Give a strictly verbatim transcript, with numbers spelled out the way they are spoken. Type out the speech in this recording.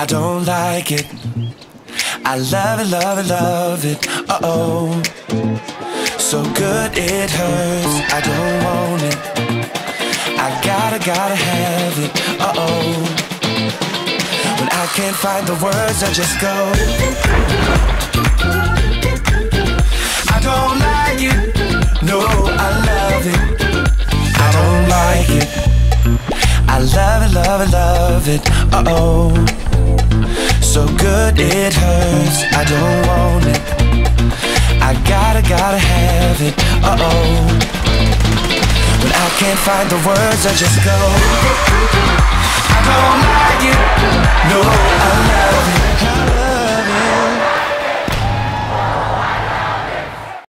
I don't like it. I love it, love it, love it. Uh-oh. So good it hurts. I don't want it. I gotta, gotta have it. Uh-oh. When I can't find the words, I just go. I don't like it. No, I love it. I don't like it. I love it, love it, love it. Uh-oh. So good it hurts. I don't want it. I gotta, gotta have it. Uh-oh. When I can't find the words, I just go. I don't like it. No, I love it. I love it.